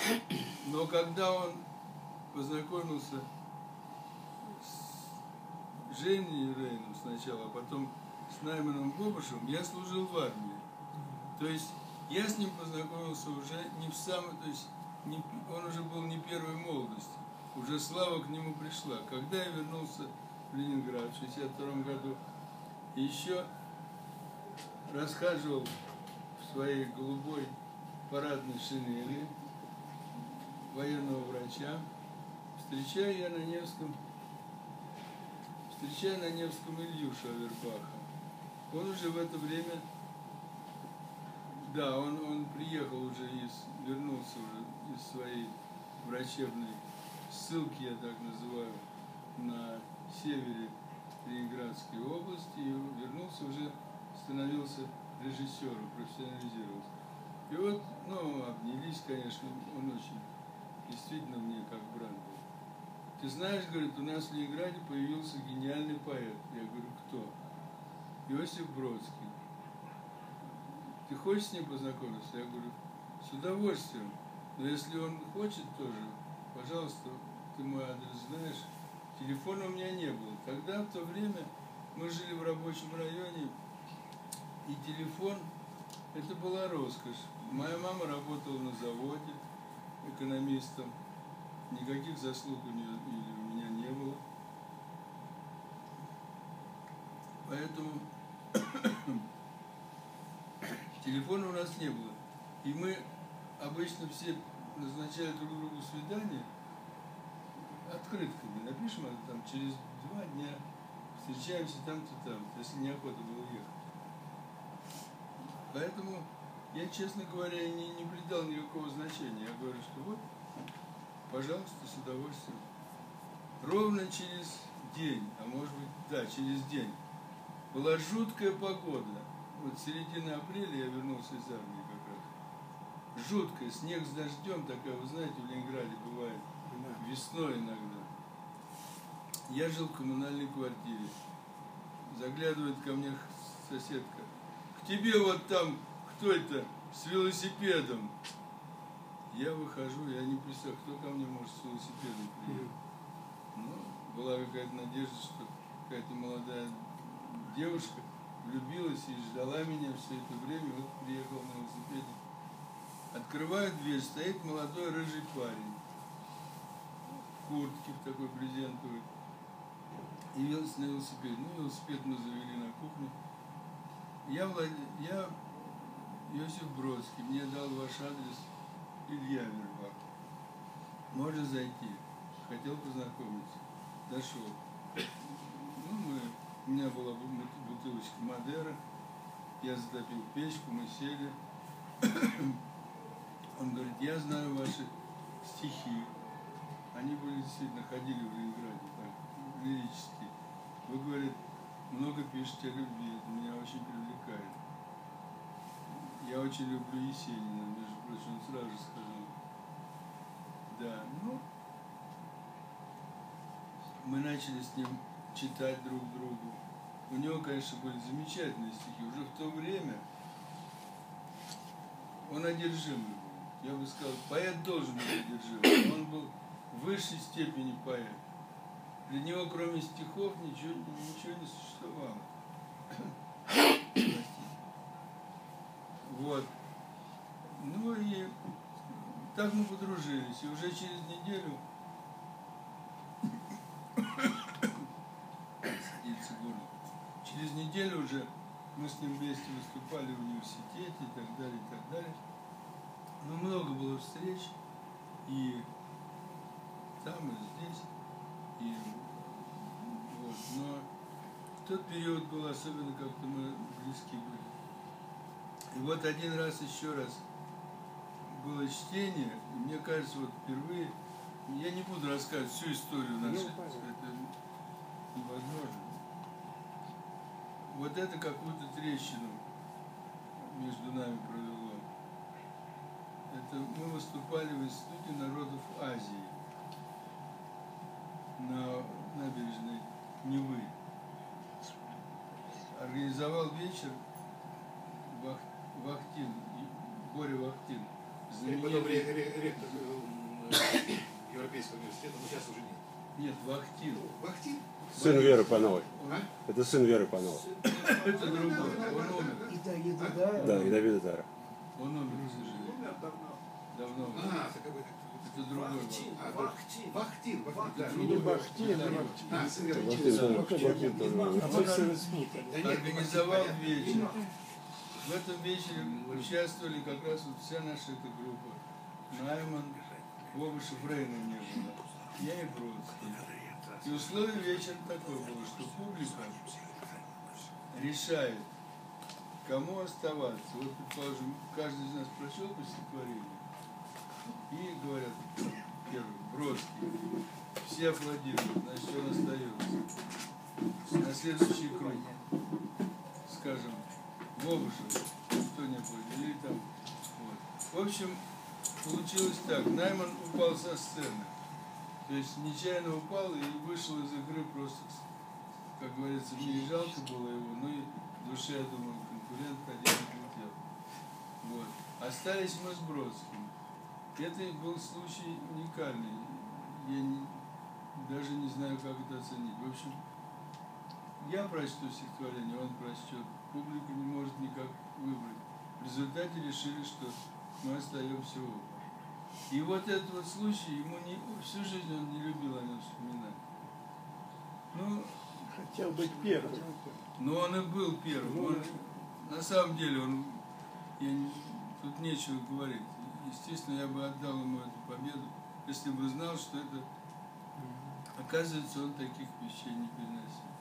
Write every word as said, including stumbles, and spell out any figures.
Но когда он познакомился с Женей Рейном сначала, а потом с Найманом Бобышевым, я служил в армии. То есть я с ним познакомился уже не в самой, то есть не, он уже был не первой молодости, уже слава к нему пришла. Когда я вернулся в Ленинград в шестьдесят втором году, еще расхаживал в своей голубой парадной шинели военного врача, встречаю я на Невском, встречаю на Невском Илью Шавербаха. Он уже в это время, да, он, он приехал уже из, вернулся уже из своей врачебной ссылки, я так называю, на севере Ленинградской области, и вернулся уже, становился режиссером, профессионализировался. И вот, ну, обнялись, конечно, он очень, действительно мне как брат был. Ты знаешь, говорит, у нас в Ленинграде появился гениальный поэт. Я говорю, кто? Иосиф Бродский. Ты хочешь с ним познакомиться? Я говорю, с удовольствием. Но если он хочет тоже, пожалуйста, ты мой адрес знаешь. Телефона у меня не было. Тогда, в то время, мы жили в рабочем районе, и телефон, это была роскошь. Моя мама работала на заводе экономистом. Никаких заслуг у нее или у меня не было. Поэтому телефона у нас не было. И мы обычно все назначали друг другу свидание открытками. Напишем это там через два дня, встречаемся там-то там, если неохота было ехать. Поэтому я, честно говоря, не, не придал никакого значения. Я говорю, что вот, пожалуйста, с удовольствием. Ровно через день, а может быть, да, через день, была жуткая погода. Вот в середине апреля я вернулся из армии как раз. Жуткая, снег с дождем такая, вы знаете, в Ленинграде бывает весной иногда. Я жил в коммунальной квартире. Заглядывает ко мне соседка. К тебе вот там кто это с велосипедом? Я выхожу, я не представляю, кто ко мне может с велосипедом приехать. Ну, была какая-то надежда, что какая-то молодая девушка влюбилась и ждала меня все это время, вот приехал на велосипеде. Открываю дверь, стоит молодой рыжий парень в куртке, в такой брезентовой, и велся на велосипеде. Ну, велосипед мы завели на кухню. Я, Влад... я Иосиф Бродский, мне дал ваш адрес Илья Вербак. Можно зайти. Хотел познакомиться. Дошел. Ну, мы... У меня была бутылочка Мадера. Я затопил печку, мы сели. Он говорит, я знаю ваши стихи. Они были действительно, ходили в Ленинграде, так, лирические. Вы, говорит, много пишете о любви, это меня очень привлекает. Я очень люблю Есенина, между прочим, он сразу же сказал. Да, ну, мы начали с ним читать друг другу. У него, конечно, были замечательные стихи. Уже в то время он одержимый был. Я бы сказал, поэт должен быть одержимым. Он был в высшей степени поэт. Для него, кроме стихов, ничего, ничего не существовало. Вот. Ну и так мы подружились. И уже через неделю садится горло. Через неделю уже мы с ним вместе выступали в университете и так далее, и так далее. Ну, много было встреч, и там, и здесь, и вот. Но в тот период был особенно, как-то мы близки были. И вот один раз, еще раз, было чтение, и мне кажется, вот впервые, я не буду рассказывать всю историю нашу, это невозможно. Вот это какую-то трещину между нами провело. Это мы выступали в Институте народов Азии на набережной Невы. Организовал вечер Вах, Вахтин, Боря Вахтин. И потом ре- ре- ректор э, Европейского университета, но сейчас уже нет. Нет, Вахтин. Вахтин? Сын Веры Пановой. А? Это сын Веры Пановой. Это другой. Он умер. Да, и Давида Тара. Он умер, к сожалению. Умер давно. Давно умер. А, это какой-то. Это другой. Вахтин. А, Вахтин. Вахтин. Вахтин. Да, Другой. другой. Бахтин, Это Бахтин. А, сын Веры. Бахтин, да, Бахтин тоже. А мы все спутали. Да нет, Организовал Вахтин, вечер. В этом вечере участвовали как раз вот вся наша эта группа. Найман, Бобышев, Рейна не было. Я и Бродский. И условие вечера такое было, что публика решает, кому оставаться. Вот, предположим, каждый из нас прочел по стихотворению. И говорят, первый, Бродский. Все аплодируют, значит, он остается. На следующий круг, скажем, Бобышев, кто не аплодирует, или там, вот. В общем, получилось так, Найман упал со сцены. То есть нечаянно упал и вышел из игры просто, как говорится, мне и жалко было его, но и в душе, я думаю, конкурент один отлетел. Вот. Остались мы с Бродским. Это был случай уникальный. Я не, даже не знаю, как это оценить. В общем, я прочту стихотворение, он прочтет. Публика не может никак выбрать. В результате решили, что мы остаемся оба. И вот этот вот случай, ему не, всю жизнь он не любил о нем вспоминать. Ну, Хотел быть первым. но он и был первым. Он, на самом деле, он, я не, тут нечего говорить. Естественно, я бы отдал ему эту победу, если бы знал, что это, оказывается, он таких вещей не переносил.